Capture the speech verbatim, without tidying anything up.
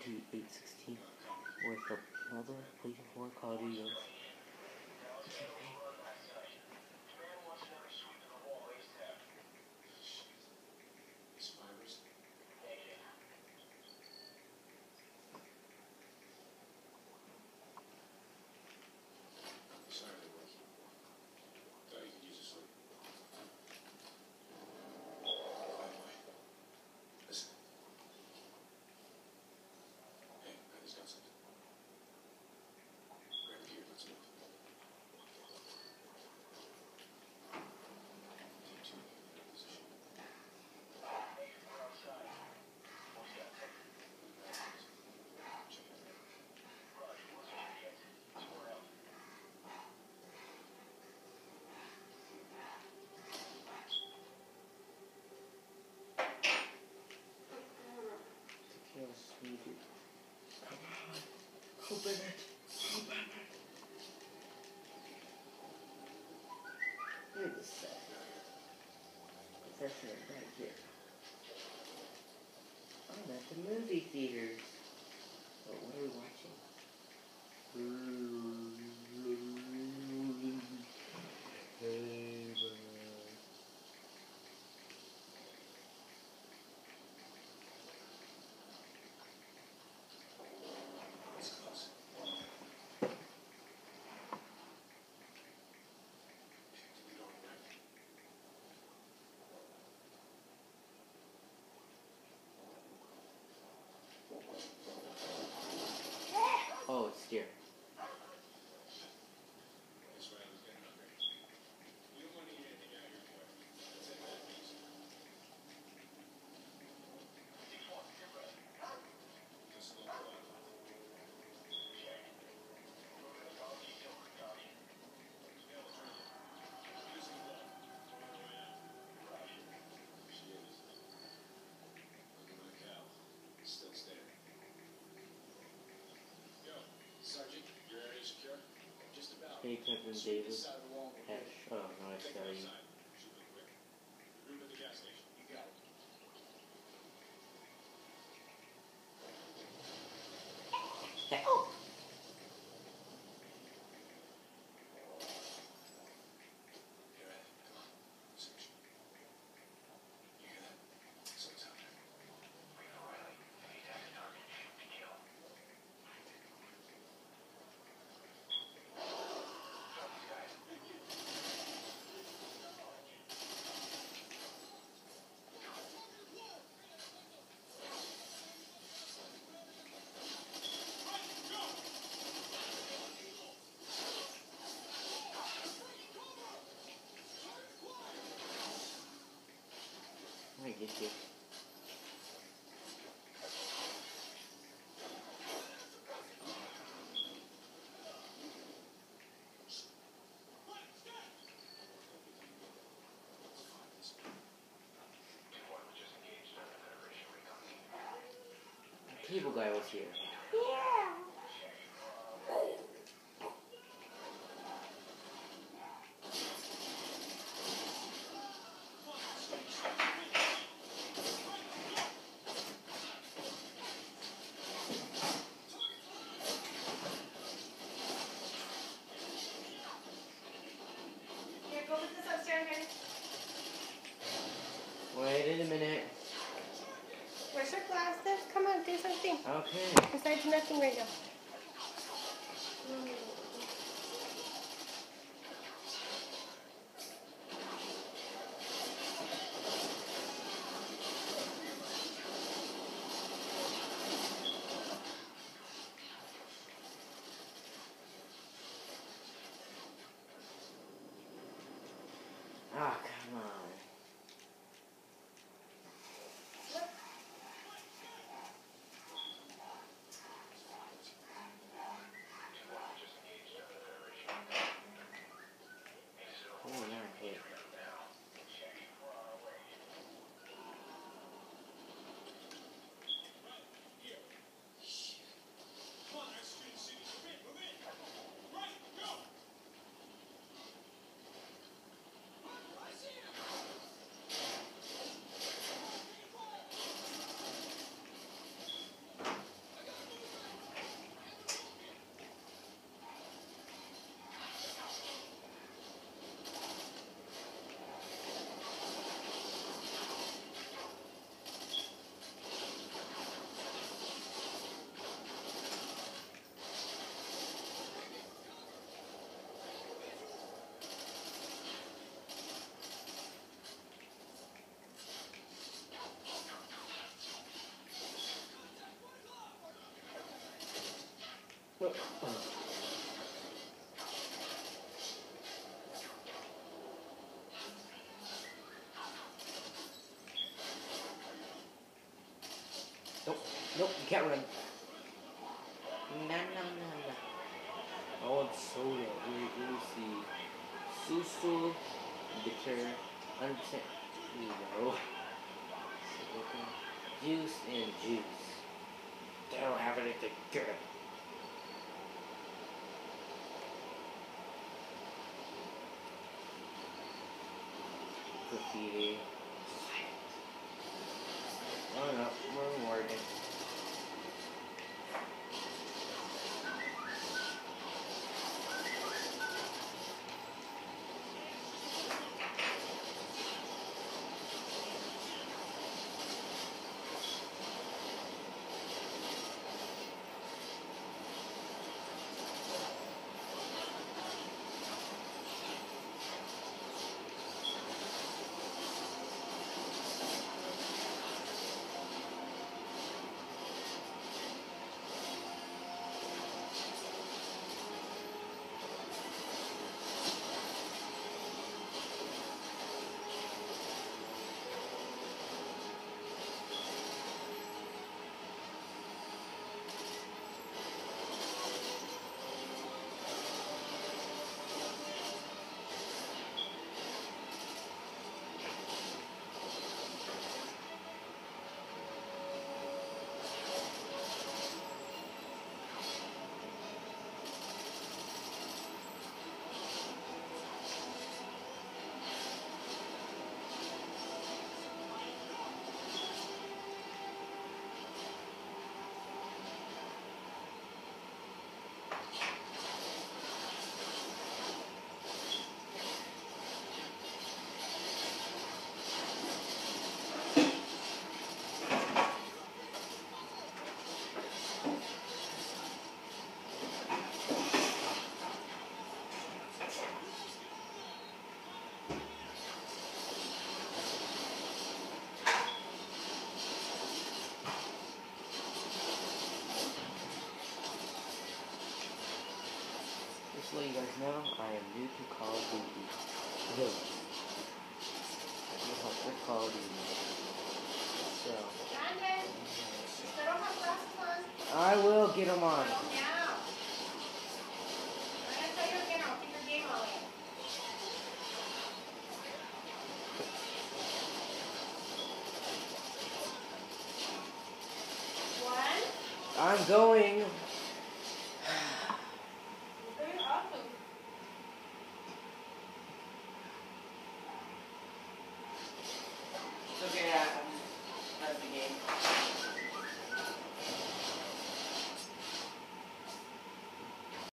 to eight sixteen with another PlayStation four Call of Duty. Open it. Open it. Wait a second. That's it right here. I'm at the movie theaters. But what are we watching? Hey, bud. Oh, it's here. Hey, Kevin Davis. Hash. Oh, no, I sorry. Oh. I get you. The cable guy was here. Yeah. Wait a minute. Where's your glasses? Come on, do something. Okay. Besides nothing right now. Mm. Ah, come on. Oh, yeah, okay. Nope, nope, you can't run. Nah, nah, nah, nah. I want soda. Let me, let me see. Susu, bitter, one hundred percent. No. Juice and juice. They don't have anything good. Graffiti. Oh no, we're rewarded. Just to let you guys know, I am new to Call of Duty. Yo. They're Call of Duty. So. Brandon, you still don't have glasses on? I will get them on. No, now. I'm going to tell you again, I'll keep your game on. One. I'm going.